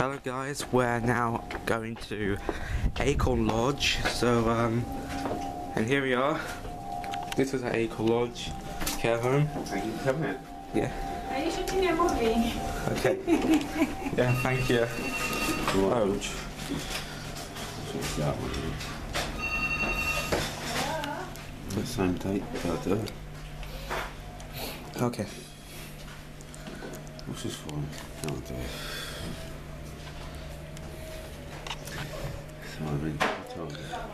Hello guys, we're now going to Acorn Lodge, so and here we are. This is our Acorn Lodge care home. Thank you for coming in. Yeah. Are you shooting a movie? Okay. Yeah, thank you. Oh. That one. The same date, that'll do it. Okay. What's this for? That'll do it. So I mean, what time is it?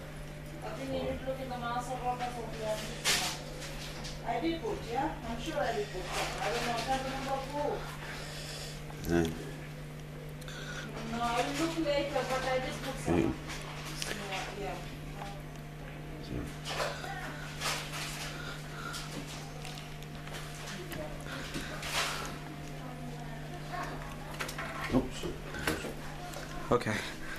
I did put, yeah? I'm sure I did put. I don't know, I can't remember who. No. No, I will look later, but I did put some. Okay. Yeah. Oops. Okay.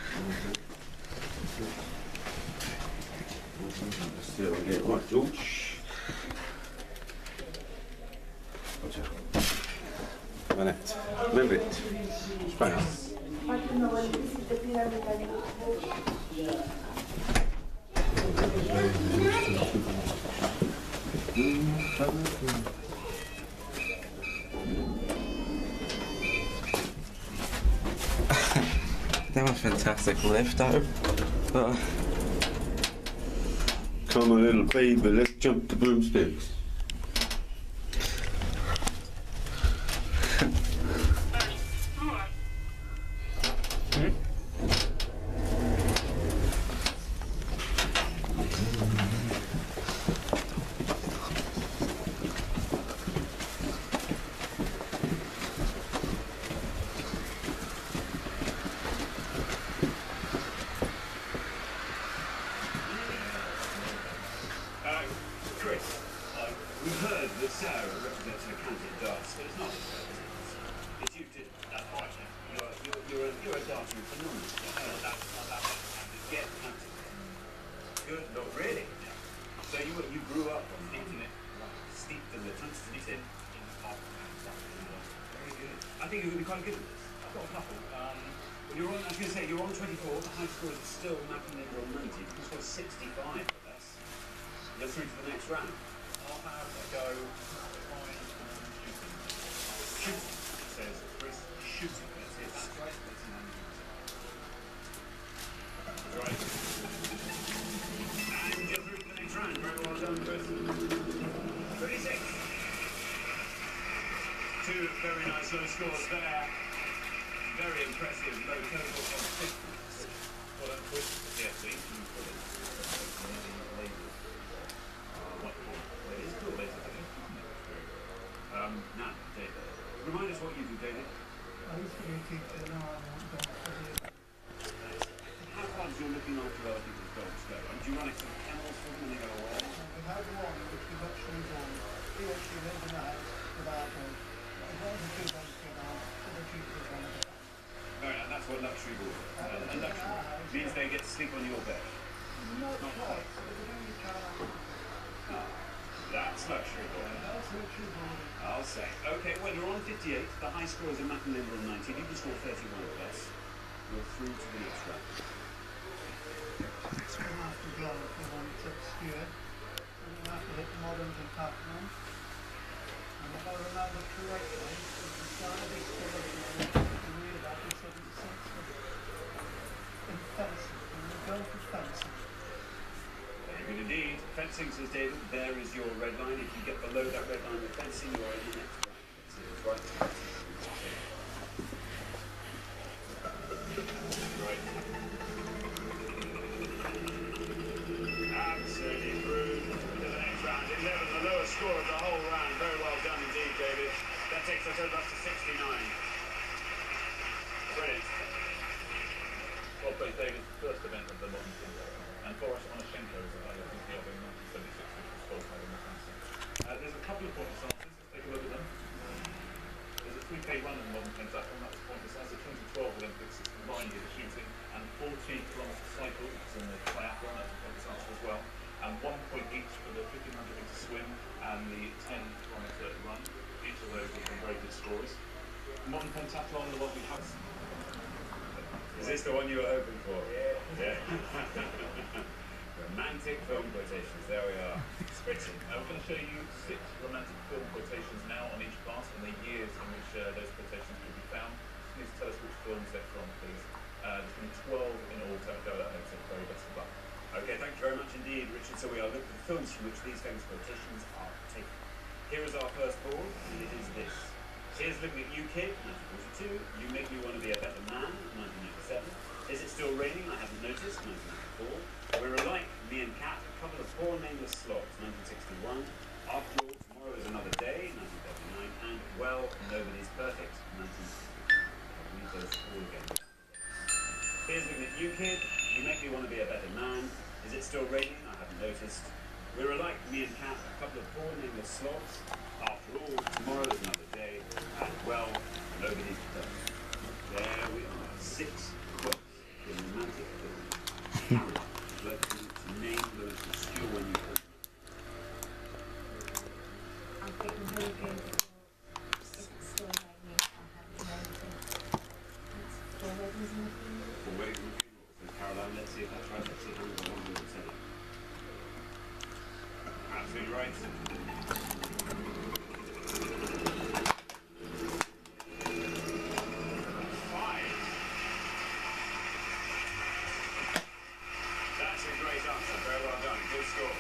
Let's see if I get it right, George. Roger. Manette. Move it. Space. That was fantastic lift though. Come on, little baby, let's jump the broomsticks. Chris, we've heard that Sarah represents an accountant darts, but it's not. It's you too. That's right. You're a darting phenomenon. That's get counting. Good. Not really. So you grew up on the internet, steeped in the tungsten in very good. I think you're going to be quite good at this. I've got a couple. I was going to say, you're on 24, the high score is still mapping in on 90. You can score 65 with us. You're through to the next round. I'll have a go trying shooting. Shooting, says Chris. Shooting. That's it. That's right. That's in right. And you're through to the next round. Very well done, Chris. 36. Two very nice low scores there. Very impressive low total of 6. Well done, Chris. Yeah, see? Now, David, remind us what you do, David. I used to be a teacher, now I'm not. How comes you're looking after other people's dogs go? Do you run it some kennels for them when they go away? We had one which was actually born. He actually lived in the house without one. As long as the two dogs came out, the cheaper the one. Very nice, that's what luxury board is. And luxury means they get to sleep on your bed. Not quite, but we only can't. No, that's luxury board. That's luxury board. I'll say. Okay, well, you're on 58. The high score is a math and number on 90. If you can score 31 plus, you're through to the next round. We'll have to go for one that's obscure. And we'll have to hit moderns and Pac-Man. And if I remember correctly, it's the Saturday score the real back in 76. In fencing. And we'll go for fencing. Very good indeed. Fencing, says David, there is your red line. If you get below that red line with fencing, you are in the next round. That's right. Right. Absolutely through to the next round. 11, the lowest score of the whole round. Very well done indeed, David. That takes us over up to 69. Brilliant. Well played, David. First event of the modern team. And Boris Onashenko is a player who's the other in 1976, which was qualified in the fencing. There's a couple of point answers. Let's take a look at them. There's a 3K run in the modern pentathlon, that's point besides the 2012 Olympics, it's combined with the shooting, and 40-kilometre cycle, that's in the triathlon, that's a point answer as well, and 1 point each for the 1500-metre swim and the 10-kilometre run. Each of those have been very good scores. Modern pentathlon, the one we have. this the one you were hoping for? Yeah. Romantic film quotations, there we are. Spritzing. I'm going to show you 6 romantic film quotations now on each class and the years in which those quotations could be found. Please tell us which films they're from, please. There's going to be 12 in all to have a go at that, so very best of luck. Okay, thank you very much indeed, Richard. So we are looking at the films from which these famous quotations are taken. Here is our first ball, and it is this. Here's Looking at You, Kid, 1942. You Make Me Want to Be a Better Man, 1997. Is It Still Raining? I Haven't Noticed, 1994. We're Alike, Me and Cat, a couple of poor nameless slots, 1961. After All, Tomorrow is Another Day, 1939. And Well, Nobody's Perfect, 1960. I'll read those all again. Here's Looking at You, Kid. You Make Me Want to Be a Better Man. Is It Still Raining? I Haven't Noticed. We're Alike, Me and Cat, a couple of poor nameless slots. After All, Tomorrow is Another Day. And Well, Nobody's Perfect. There we are. 6 quotes in romantic films. Characters. Let's name the most obscure one you heard. I'm thinking very good. Is it still raining? I haven't noticed. It's 4 weddings in the field. 4 weddings in the field. So Caroline, let's see if that's right. Let's see how we said it. Absolutely right. That's a great answer. Very well done. Good score.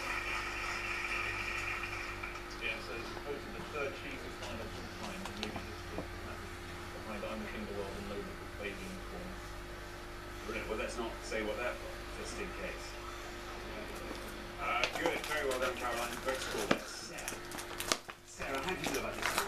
Yeah, so it's voted the 3rd cheesiest line of all time in movie history. Behind I'm the King of the World and Logan Baby in the corner. Brilliant. Well, let's not say what that was, just in case. Good. Very well done, Caroline. Great score. That's Sarah. Sarah, how do you feel about this one?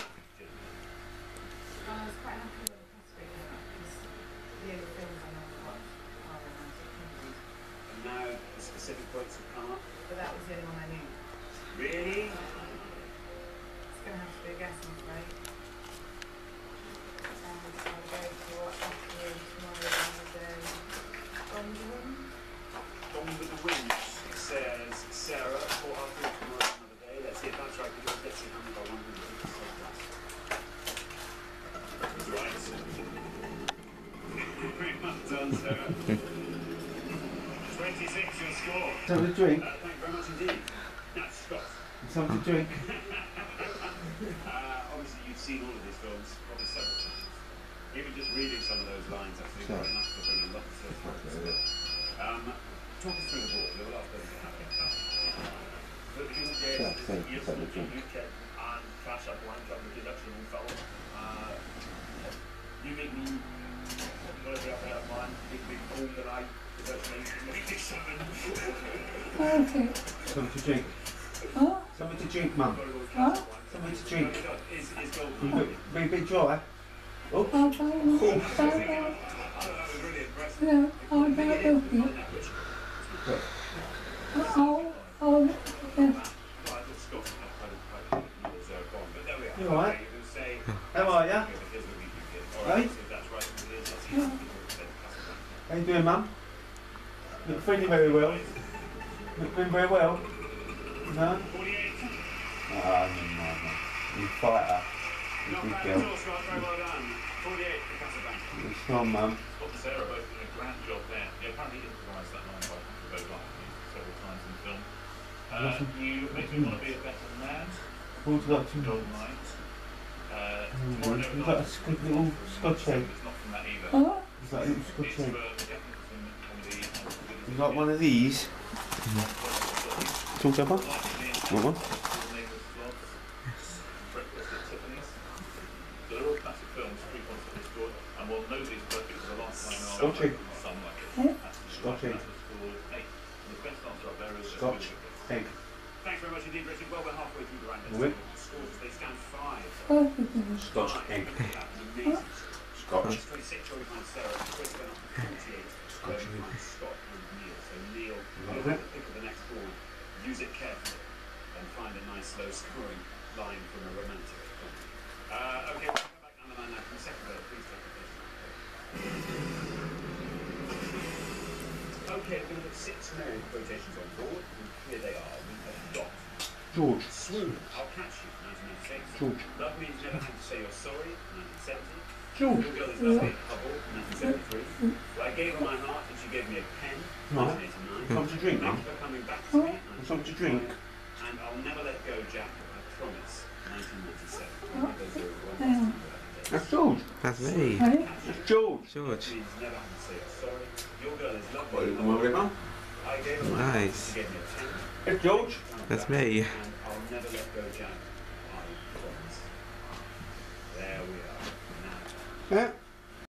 I was quite happy with the category because the only films I know what are romantic comedies. And now the specific quotes have come up. But that was the only one I knew. Really? It's going to have to be a guess, I'm afraid. And I'll go for After All, Tomorrow is Another Day. Gone with the Wind? Gone with the Wind, says Sarah. For After All, Tomorrow is Another Day. Let's see if that's right, because let's see how many by 100. Right. Very well done, Sarah. 26, your score. Something to drink? Thank you very much indeed. Now, Scott. Something to drink? Obviously, you've seen all of these films, probably several times. Even just reading some of those lines, I think, are enough to bring a lot of surprise. Talk us through the board. You're the last person to have it. And Cash Up Line Club, which is actually all fellow. You make me whatever up out of mine, big cool that I make it 7. Okay. Something to drink? Huh? Something to drink, Mum. Huh? Something to drink. Is golden. Be a bit dry. Oh. I'll buy you. Bye-bye. Yeah, I'll buy you. Oh, yeah. You alright? How are ya? Hey? How you doing, Mum? You're feeling very well? You're feeling very well? No? Ah, no. You fighter. You big girl. You're strong, Mum. Scott and Sarah both did a grand job there. You apparently improvised that line by both lines several times in the film. You make me want to be a better man. Who's got some Golden Light. You've got a good little Scotch egg. It's not from that either. Huh? You've got a little Scotch It's egg. comedy. You got one of these? Talk about? What one? Breakfast at Tiffany's. So they're all classic films, 3 points for this score. And while Nobody's Perfect was the last time around, Scotch egg. some like it. Scotch egg. The best answer up there is Scotch egg. Thanks very much indeed, Richard. Well, we're halfway through the round. Oui. Scores as they stand 5. Scotch egg. Scotch. 26, Joey finds Sarah. Chris went up to 28. Scotch egg. Scott and Neil. So Neil, Love you'll it. have to pick up the next board, use it carefully, and find a nice low-scoring line from a romantic film. Okay, we'll come back down the line now from the second row. Please take the first. Okay, we're going to put 6 more quotations on board, and here they are. We have Dot. George. Swoon, I'll catch you, 1996. George. Love means never had to say you're sorry, 1970. George. Your girl is lovely, Hubble, 1973. I gave Right. 1989. Something to drink, Thank Mum? you for coming back to me. Something to drink? And I'll never let go, Jack. I promise. 1997. That's George. That's me. Hey? That's George. George. Means never have to say sorry. Your girl is What lovely. are you going with, Mum? I gave her my Nice. to get me a tent. It's George. That's me. And I'll never let go, Jack. I promise. There we are. Now. Yeah.